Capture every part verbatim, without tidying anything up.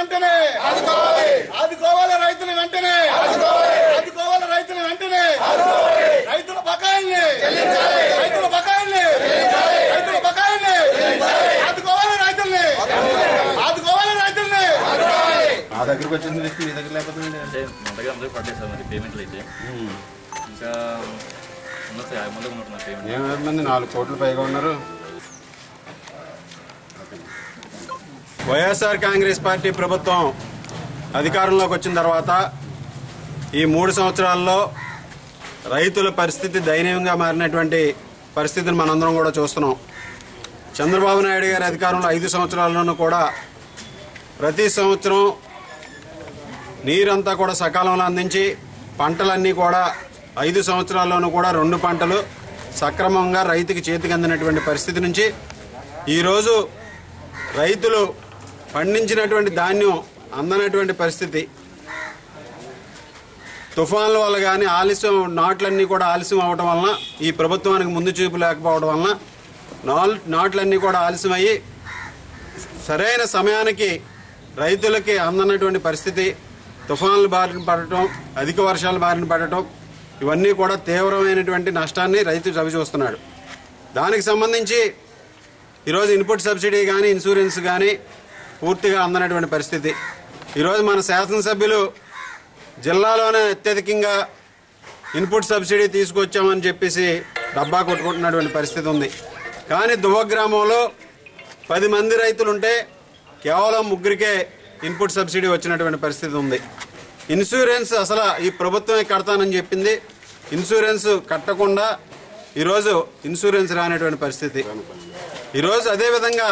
వెంటనే ఆదుకోవాలి రైతులు వెంటనే ఆదుకోవాలి రైతులు వెంటనే రైతుల బకాయిల్ని రైతుల బకాయిల్ని రైతుల బకాయిల్ని ఆదుకోవాలి రైతుల్ని ఆదుకోవాలి రైతుల్ని ఆ దగ్గరకు వచ్చింది లిస్ట్ మీ దగ్గర లేకపోతే అంటే మన దగ్గర అందరూ పడ్డాయి సార్ మరి పేమెంట్లు అయితే ఇంకా ఉన్న సార్ యాభై మంది ఉంటున్నారు పేమెంట్ ఏడు మంది నాలుగు కోట్ల పైగా ఉన్నారు. వైఎస్ఆర్ కాంగ్రెస్ పార్టీ ప్రభుత్వం అధికారంలోకి వచ్చిన తర్వాత ఈ మూడు సంవత్సరాల్లో రైతుల పరిస్థితి దయనీయంగా మారినటువంటి పరిస్థితిని మనందరం కూడా చూస్తున్నాం. చంద్రబాబు నాయుడు గారి అధికారంలో ఐదు సంవత్సరాల్లోనూ కూడా ప్రతి సంవత్సరం నీరంతా కూడా సకాలంలో అందించి పంటలన్నీ కూడా ఐదు సంవత్సరాల్లోనూ కూడా రెండు పంటలు సక్రమంగా రైతుకి చేతికి అందినటువంటి పరిస్థితి నుంచి ఈరోజు రైతులు పండించినటువంటి ధాన్యం అందనటువంటి పరిస్థితి, తుఫాన్ల వల్ల కానీ ఆలస్యం నాట్లన్నీ కూడా ఆలస్యం అవ్వడం వలన ఈ ప్రభుత్వానికి ముందు చూపు లేకపోవడం వలన నాల్ నాట్లన్నీ కూడా ఆలస్యం అయ్యి సరైన సమయానికి రైతులకి అందనటువంటి పరిస్థితి, తుఫాన్లు బారిన పడటం, అధిక వర్షాలు బారిన పడటం ఇవన్నీ కూడా తీవ్రమైనటువంటి నష్టాన్ని రైతు చవిచూస్తున్నాడు. దానికి సంబంధించి ఈరోజు ఇన్పుట్ సబ్సిడీ కానీ ఇన్సూరెన్స్ కానీ పూర్తిగా అందనటువంటి పరిస్థితి. ఈరోజు మన శాసనసభ్యులు జిల్లాలోనే అత్యధికంగా ఇన్పుట్ సబ్సిడీ తీసుకొచ్చామని చెప్పేసి డబ్బా కొట్టుకుంటున్నటువంటి పరిస్థితి ఉంది. కానీ దువ్వ గ్రామంలో పది మంది రైతులుంటే కేవలం ముగ్గురికే ఇన్పుట్ సబ్సిడీ వచ్చినటువంటి పరిస్థితి ఉంది. ఇన్సూరెన్స్ అసలు ఈ ప్రభుత్వమే కడతానని చెప్పింది, ఇన్సూరెన్స్ కట్టకుండా ఈరోజు ఇన్సూరెన్స్ రానటువంటి పరిస్థితి. ఈరోజు అదేవిధంగా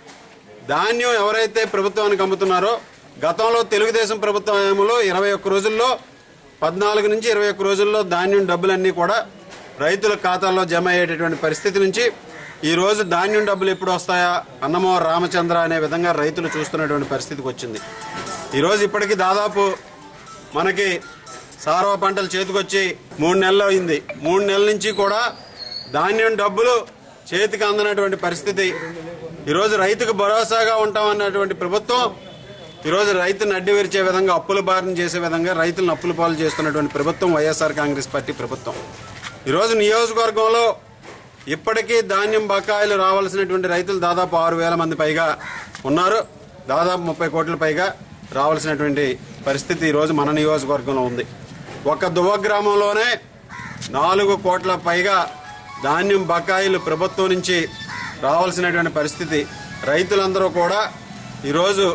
ధాన్యం ఎవరైతే ప్రభుత్వానికి అమ్ముతున్నారో గతంలో తెలుగుదేశం ప్రభుత్వంలో ఇరవై ఒక్క రోజుల్లో పద్నాలుగు నుంచి ఇరవై ఒక్క రోజుల్లో ధాన్యం డబ్బులన్నీ కూడా రైతుల ఖాతాల్లో జమ అయ్యేటటువంటి పరిస్థితి నుంచి ఈరోజు ధాన్యం డబ్బులు ఎప్పుడు వస్తాయా అన్నమో రామచంద్ర అనే విధంగా రైతులు చూస్తున్నటువంటి పరిస్థితికి వచ్చింది. ఈరోజు ఇప్పటికీ దాదాపు మనకి సారవ పంటలు చేతికొచ్చి మూడు నెలలు అయింది. మూడు నెలల నుంచి కూడా ధాన్యం డబ్బులు చేతికి అందనటువంటి పరిస్థితి. ఈరోజు రైతుకు భరోసాగా ఉంటామన్నటువంటి ప్రభుత్వం ఈరోజు రైతును అడ్డు విరిచే విధంగా అప్పుల బారిన చేసే విధంగా రైతులను అప్పుల పాలు చేస్తున్నటువంటి ప్రభుత్వం వైఎస్ఆర్ కాంగ్రెస్ పార్టీ ప్రభుత్వం. ఈరోజు నియోజకవర్గంలో ఇప్పటికీ ధాన్యం బకాయిలు రావాల్సినటువంటి రైతులు దాదాపు ఆరు వేల మంది పైగా ఉన్నారు. దాదాపు ముప్పై కోట్ల పైగా రావాల్సినటువంటి పరిస్థితి ఈరోజు మన నియోజకవర్గంలో ఉంది. ఒక దువ్వ గ్రామంలోనే నాలుగు కోట్ల పైగా ధాన్యం బకాయిలు ప్రభుత్వం నుంచి రావాల్సినటువంటి పరిస్థితి. రైతులందరూ కూడా ఈరోజు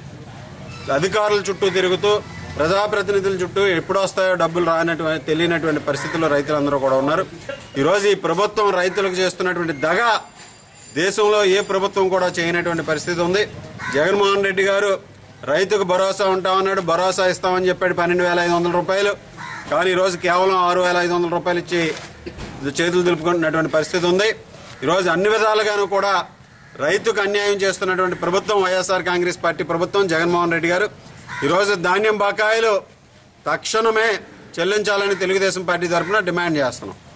అధికారుల చుట్టూ తిరుగుతూ ప్రజాప్రతినిధుల చుట్టూ ఎప్పుడు వస్తాయో డబ్బులు రానటువంటి తెలియనటువంటి పరిస్థితుల్లో రైతులందరూ కూడా ఉన్నారు. ఈరోజు ఈ ప్రభుత్వం రైతులకు చేస్తున్నటువంటి దగ దేశంలో ఏ ప్రభుత్వం కూడా చేయనటువంటి పరిస్థితి ఉంది. జగన్మోహన్ రెడ్డి గారు రైతుకు భరోసా ఉంటామన్నాడు, భరోసా ఇస్తామని చెప్పాడు పన్నెండు వేల ఐదు వందల రూపాయలు కానీ ఈరోజు కేవలం ఆరు వేల ఐదు వందల రూపాయలు ఇచ్చి చేతులు దులుపుకుంటున్నటువంటి పరిస్థితి ఉంది. ఈరోజు అన్ని విధాలుగాను కూడా రైతుకు అన్యాయం చేస్తున్నటువంటి ప్రభుత్వం వైఎస్ఆర్ కాంగ్రెస్ పార్టీ ప్రభుత్వం జగన్మోహన్ రెడ్డి గారు. ఈరోజు ధాన్యం బకాయిలు తక్షణమే చెల్లించాలని తెలుగుదేశం పార్టీ తరఫున డిమాండ్ చేస్తున్నాం.